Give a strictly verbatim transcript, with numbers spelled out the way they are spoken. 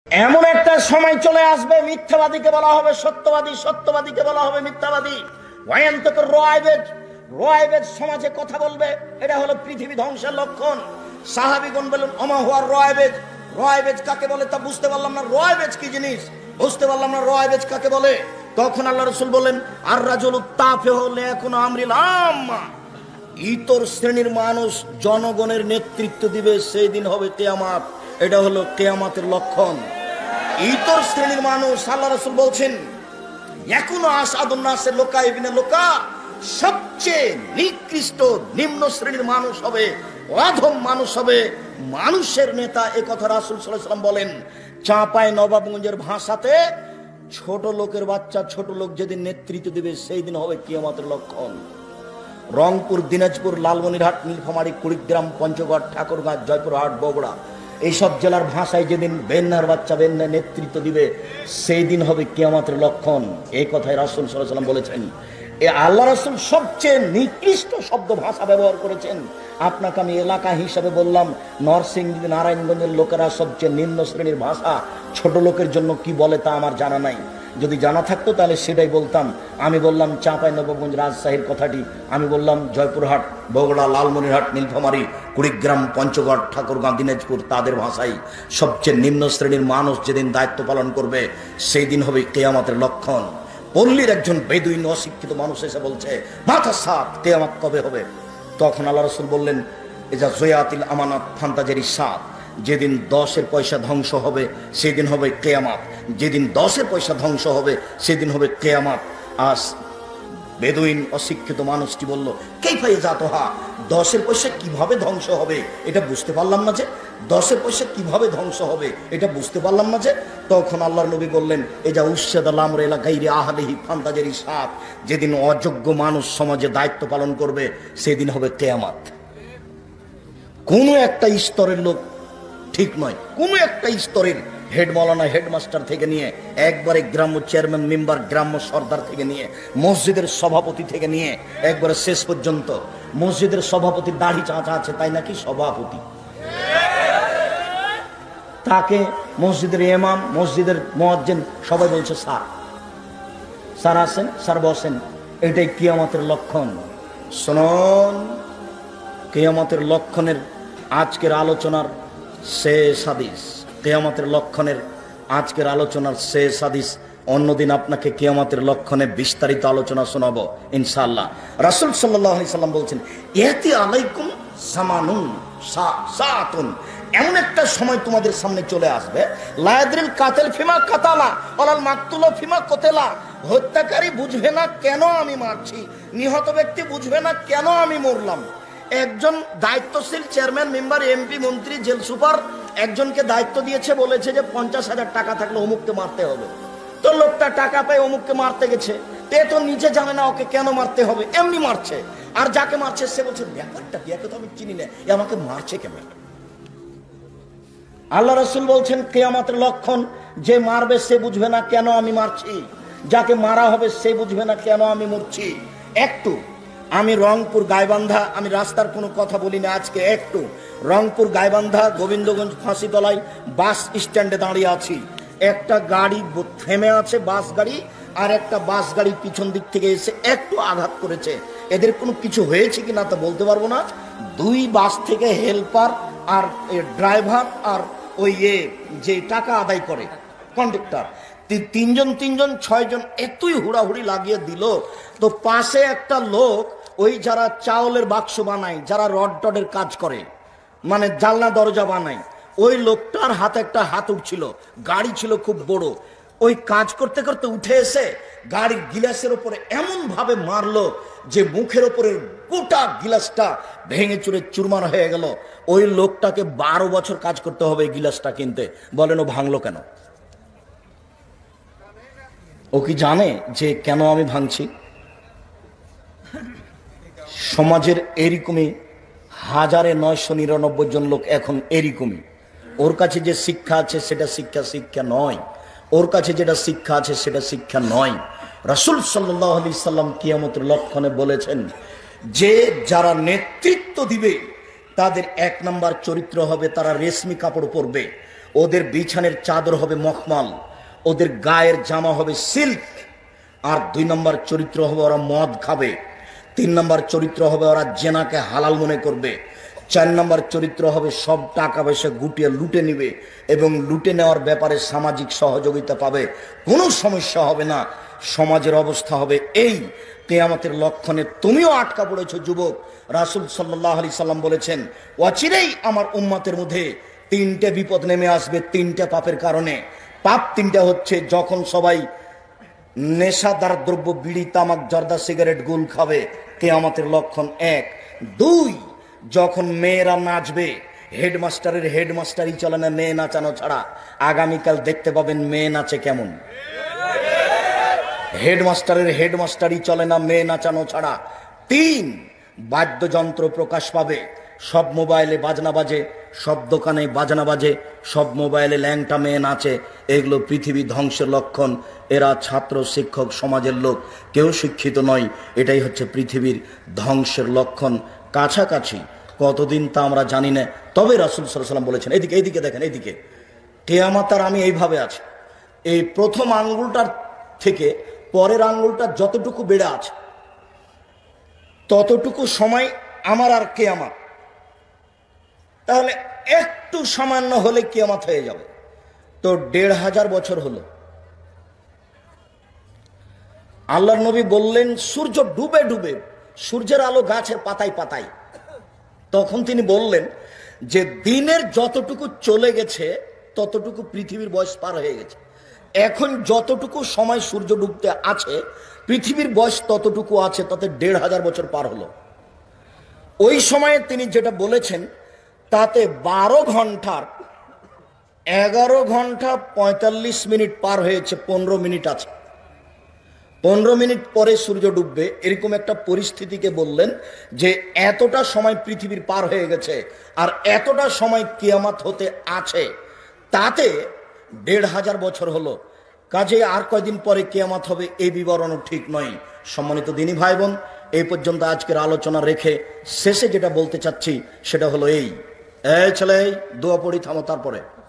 এমন একটা সময় চলে আসবে, মিথ্যাবাদীকে বলা হবে সত্যবাদী, সত্যবাদীকে বলা হবে মিথ্যাবাদী। ভয়ান্তক রয়বেজ রয়বেজ সমাজে কথা বলবে। এটা হলো পৃথিবী ধ্বংসের লক্ষণ। সাহাবীগণ বলেন, ওমা হুয়া রয়বেজ। রয়বেজ কাকে বলে তা বুঝতে পারলাম না। রয়বেজ কি জিনিস বুঝতে পারলাম না। রয়বেজ কাকে বলে? তখন আল্লাহ রাসূল বলেন, আর রাজুলু তাফিহু লিয়াকুনা আমরিল আম্মা। ইতর শ্রেণীর মানুষ জনগণের নেতৃত্ব দিবে, সেই দিন হবে কিয়ামত। এটা হলো কিয়ামতের লক্ষণ। ইতর শ্রেণীর মানুষ, আল্লাহ রাসূল বলছেন, ইয়াকুনু আসাদুন নাসের লোকা ইবনে লোকা, সবচেয়ে নিকৃষ্ট নিম্ন শ্রেণীর মানুষ হবে, অধম মানুষ হবে, মানুষের নেতা। এ কথা রাসূল সাল্লাল্লাহু আলাইহি ওয়াসাল্লাম বলেন। চাঁপাই নবাবগঞ্জের ভাষাতে ছোট লোকের বাচ্চা, ছোট লোক যেদিন নেতৃত্ব দিবে সেই দিন হবে কিয়ামতের লক্ষণ। রংপুর, দিনাজপুর, লালমনিরহাট, নীলফামারী, কুড়িগ্রাম, পঞ্চগড়, ঠাকুরগাঁ, জয়পুরহাট, বগুড়া এইসব জেলার ভাষায় যেদিন বেন্নার বাচ্চা বেন্না নেতৃত্ব দিবে সেই দিন হবে কিয়ামতের লক্ষণ। এই কথাই রাসূল সাল্লাল্লাহু আলাইহি ওয়াসাল্লাম বলেছেন। এ আল্লাহ রাসূল সবচেয়ে নিকৃষ্ট শব্দ ভাষা ব্যবহার করেছেন। আপনাকে আমি এলাকা হিসাবে বললাম, নরসিংদী, নারায়ণগঞ্জের লোকেরা সবচেয়ে নিম্ন শ্রেণীর ভাষা। ছোট লোকের জন্য কি বলে তা আমার জানা নাই। যদি জানা থাকতো তাহলে সেটাই বলতাম। আমি বললাম চাঁপাই নবাবগঞ্জ, রাজশাহীর কথাটি। আমি বললাম জয়পুরহাট, বগুড়া, লালমনিরহাট, নীলফামারী, কুড়িগ্রাম, পঞ্চগড়, ঠাকুরগাঁ, দিনাজপুর, তাদের ভাষাই। সবচেয়ে নিম্ন শ্রেণীর মানুষ যেদিন দায়িত্ব পালন করবে সেই দিন হবে কিয়ামতের লক্ষণ। পল্লীর একজন বেদুইন অশিক্ষিত মানুষ এসে বলছে, মাথা সাত, কিয়ামত কবে হবে? তখন আল্লাহ রাসূল বললেন, এজা জয়াতিল আমানাত ফান্তাজের সাত। যেদিন দশের পয়সা ধ্বংস হবে সেদিন হবে কিয়ামত। যেদিন দশের পয়সা ধ্বংস হবে সেদিন হবে কিয়ামত। আজ বেদুইন অশিক্ষিত মানুষটি বলল, কাইফা ইয়াজাতুহা, দশের পয়সা কিভাবে ধ্বংস হবে এটা বুঝতে পারলাম না যে। দশের পয়সা কিভাবে ধ্বংস হবে এটা বুঝতে পারলাম না যে। তখন আল্লাহর নবী বললেন, এজা উশাদাল আমর ইলা গায়রি আহলিহি ফান্তাজের সাত। যেদিন অযোগ্য মানুষ সমাজে দায়িত্ব পালন করবে সেদিন হবে কিয়ামত। কোন একটা স্তরের লোক ঠিক নয়, কোন একটা স্তরের হেড মাওলানা, হেডমাস্টার থেকে নিয়ে একবারে গ্রাম্য চেয়ারম্যান, মেম্বার, গ্রাম্য সর্দার থেকে নিয়ে মসজিদের সভাপতি থেকে নিয়ে একবারে শেষ পর্যন্ত। মসজিদের সভাপতির দাড়ি চাঁচা আছে তাই নাকি সভাপতি? তাকে মসজিদের ইমাম, মসজিদের মুয়াজ্জিন সবাই বলছে স্যার। স্যার আসেন, স্যার বসেন। এটাই কিয়ামতের লক্ষণ। শুনুন, কিয়ামতের লক্ষণের আজকের আলোচনার শেষ হাদিস। কিয়ামতের লক্ষণের আজকের আলোচনার শেষ হাদিস। অন্যদিন আপনাকে কিয়ামতের লক্ষণে বিস্তারিত আলোচনা শোনাবো ইনশাআল্লাহ। রাসূল সাল্লাল্লাহু আলাইহি সাল্লাম বলছেন, ইয়াতি আলাইকুম জামানুন সাআতুন, এমন একটা সময় তোমাদের সামনে চলে আসবে, লায়াদরিল কাতিল ফিমা কাতালা ওয়ালাল মাকতুল ফিমা কুতিলা। হত্যাকারী বুঝবে না কেন আমি মারছি, নিহত ব্যক্তি বুঝবে না কেন আমি মরলাম। একজন দায়িত্বশীল চেয়ারম্যান, মেম্বার, এমপি, মন্ত্রী, জেল সুপার একজনকে দায়িত্ব দিয়েছে, বলেছে যে পঞ্চাশ হাজার টাকা থাকলে অমুককে মারতে হবে। তো লোকটা টাকা পেয়ে অমুককে মারতে গেছে, তে তো নিজে জানে না ওকে কেন মারতে হবে, এমনি মারছে। আর যাকে মারছে সে বলছে, ব্যাপারটা কি, একে তো আমি চিনি না, এ আমাকে মারছে কেন? আল্লাহ রাসূল বলছেন, কিয়ামতের লক্ষণ, যে মারবে সে বুঝবে না কেন আমি মারছি, যাকে মারা হবে সে বুঝবে না কেন আমি মরছি। একটু আমি রংপুর গাইবান্ধা, আমি রাস্তার কোনো কথা বলি না আজকে, একটু রংপুর গাইবান্ধা গোবিন্দগঞ্জ ফাঁসিতলায় বাস স্ট্যান্ডে দাঁড়িয়ে আছি। একটা গাড়ি থেমে আছে, বাস গাড়ি, আর একটা বাস গাড়ি পিছন দিক থেকে এসে একটু আঘাত করেছে। এদের কোনো কিছু হয়েছে কি না তা বলতে পারবো না। দুই বাস থেকে হেল্পার আর ড্রাইভার আর ওই এ যে টাকা আদায় করে কন্ডাক্টর, তিনজন তিনজন ছয়জন এতই হুড়াহুড়ি লাগিয়ে দিল। তো পাশে একটা লোক, ওই যারা চাউলের বাক্স বানায়, যারা রড টডের কাজ করে, মানে জানলা দরজা বানায়, ওই লোকটার হাতে একটা হাত উঠছিল, গাড়ি ছিল খুব বড়। ওই কাজ করতে করতে উঠে এসে গাড়ির গিলাসের উপরে এমন ভাবে মারলো যে মুখের উপরে গোটা গিলাসটা ভেঙে চুরে চুরমার হয়ে গেল। ওই লোকটাকে বারো বছর কাজ করতে হবে এই গিলাসটা কিনতে। বলেন ও ভাঙলো কেন? ও কি জানে যে কেন আমি ভাঙছি? সমাজের এরকমই হাজারে নয়শো নিরানব্বই জন লোক এখন এরকমই। ওর কাছে যে শিক্ষা আছে সেটা শিক্ষা শিক্ষা নয়, ওর কাছে যেটা শিক্ষা আছে সেটা শিক্ষা নয়। রাসূল সাল্লাল্লাহু আলাইহি সাল্লাম কিয়ামতের লক্ষণে বলেছেন যে যারা নেতৃত্ব দিবে তাদের এক নাম্বার চরিত্র হবে তারা রেশমি কাপড় পরবে। ওদের বিছানের চাদর হবে মখমল, ওদের গায়ের জামা হবে সিল্ক। আর দুই নম্বর চরিত্র হবে ওরা মদ খাবে। তিন নম্বর চরিত্র হবে ওরা জেনাকে হালাল মনে করবে। চার নম্বর চরিত্র হবে সব টাকা পয়সা গুটিয়ে লুটে নিবে এবং লুটে নেওয়ার ব্যাপারে সামাজিক সহযোগিতা পাবে, কোনো সমস্যা হবে না। সমাজের অবস্থা হবে এই। কিয়ামতের লক্ষণে তুমিও আটকা পড়েছো যুবক। রাসূল সাল্লাল্লাহু আলাইহি সাল্লাম বলেছেন, অচিরেই আমার উম্মতের মধ্যে তিনটে বিপদ নেমে আসবে তিনটে পাপের কারণে। পাপ তিনটা হচ্ছে, যখন সবাই নেশাদার দ্রব্য বিড়ি তামাক জর্দা সিগারেট গুল খাবে, কিয়ামতের লক্ষণ এক। দুই, যখন মেয়েরা নাচবে, হেডমাস্টারের হেডমাস্টারই চলে না মেয়ে নাচানো ছাড়া। আগামীকাল দেখতে পাবেন মেয়ে নাচে কেমন। হেডমাস্টারের হেডমাস্টারই চলে না মেয়ে নাচানো ছাড়া। তিন, বাদ্যযন্ত্র প্রকাশ পাবে, সব মোবাইলে বাজনা বাজে, সব দোকানে বাজনা বাজে, সব মোবাইলে ল্যাংটা মেয়ে নাচে। এগুলো পৃথিবী ধ্বংসের লক্ষণ। এরা ছাত্র শিক্ষক সমাজের লোক, কেউ শিক্ষিত নয়। এটাই হচ্ছে পৃথিবীর ধ্বংসের লক্ষণ। কাছাকাছি কতদিন তা আমরা জানি না, তবে রাসূল সাল্লাল্লাহু আলাইহি ওয়াসাল্লাম বলেছেন, এইদিকে এইদিকে দেখেন, এইদিকে কিয়ামত আর আমি এইভাবে আছি। এই প্রথম আঙ্গুলটার থেকে পরের আঙ্গুলটা যতটুকু বেড়ে আছে ততটুকু সময় আমার আর কিয়ামত। তাহলে একটু সামান্য হলে কিয়ামত হয়ে যাবে। তো দেড় হাজার বছর হলো। আল্লাহর নবী বললেন সূর্য ডুবে ডুবে, সূর্যের আলো গাছের পাতায় পাতায়। তখন তিনি বললেন যে দিনের যতটুকু চলে গেছে ততটুকু পৃথিবীর বয়স পার হয়ে গেছে। এখন যতটুকু সময় সূর্য ডুবতে আছে পৃথিবীর বয়স ততটুকু আছে, তাতে দেড় হাজার বছর পার হলো। ওই সময়ে তিনি যেটা বলেছেন তাতে বারো ঘন্টার এগারো ঘন্টা পঁয়তাল্লিশ মিনিট পার হয়েছে, পনেরো মিনিট আছে। পনেরো মিনিট পরে সূর্য ডুববে, এরকম একটা পরিস্থিতিকে বললেন যে এতটা সময় পৃথিবীর পার হয়ে গেছে আর এতটা সময় কিয়ামত হতে আছে, তাতে দেড় হাজার বছর হলো। কাজে আর কয়দিন পরে কিয়ামত হবে এই বিবরণও ঠিক নয়। সম্মানিত দিনী ভাই বোন, এই পর্যন্ত আজকের আলোচনা রেখে শেষে যেটা বলতে চাচ্ছি সেটা হলো এই, এই ছেলে দোয়া পড়ি, থামো তারপরে।